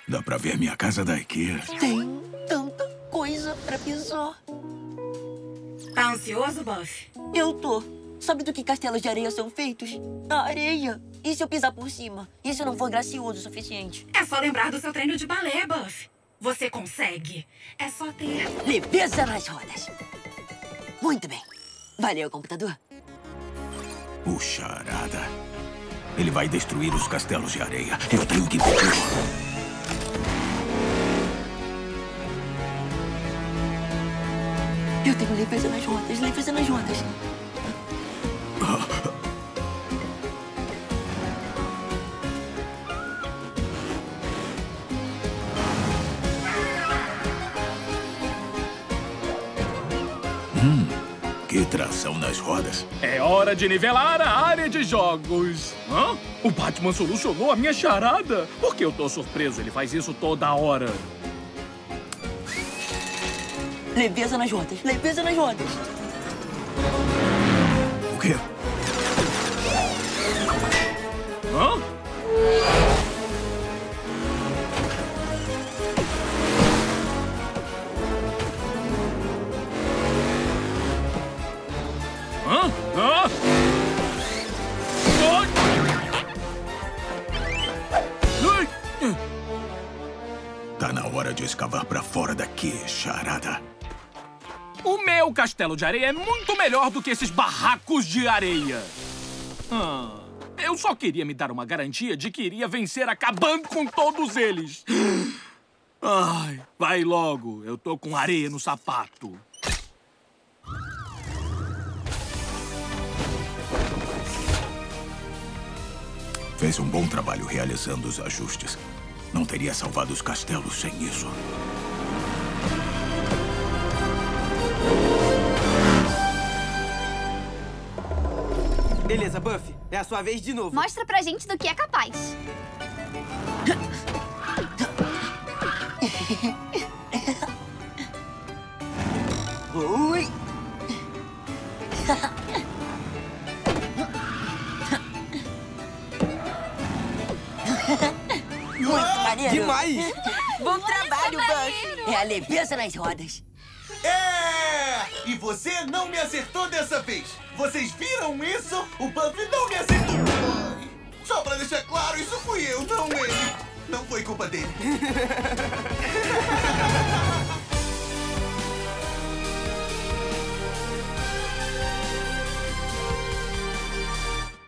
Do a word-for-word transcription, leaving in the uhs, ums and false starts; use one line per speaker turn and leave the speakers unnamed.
Dá pra ver minha casa daqui.
Tem tanta coisa pra pisar.
Tá ansioso, Buff?
Eu tô. Sabe do que castelos de areia são feitos? A areia. E se eu pisar por cima? E se eu não for gracioso o suficiente?
É só lembrar do seu treino de balé, Buff. Você consegue. É só ter...
leveza nas rodas. Muito bem. Valeu, computador.
O Charada. Ele vai destruir os castelos de areia. Eu tenho que impedi-lo.
Eu tenho leveza nas rodas, leveza nas rodas.
Hum, que tração nas rodas.
É hora de nivelar a área de jogos. Hã? O Batman solucionou a minha charada? Por que eu tô surpreso? Ele faz isso toda hora.
Leveza nas rodas, leveza nas rodas.
O quê?
Hã? Hã? Hã? Ai!
Tá na hora de escavar pra fora daqui, Charada.
O meu castelo de areia é muito melhor do que esses barracos de areia. Ah, eu só queria me dar uma garantia de que iria vencer acabando com todos eles. Ai, vai logo. Eu tô com areia no sapato.
Fez um bom trabalho realizando os ajustes. Não teria salvado os castelos sem isso.
Beleza, Buff. É a sua vez de novo.
Mostra pra gente do que é capaz.
Ui! Muito maneiro!
Demais!
Bom trabalho, Buff! É a leveza nas rodas.
É! E você não me acertou dessa vez! Vocês viram isso? O Buff não me acertou! Ai, só pra deixar claro, isso fui eu, não ele! Não foi culpa dele!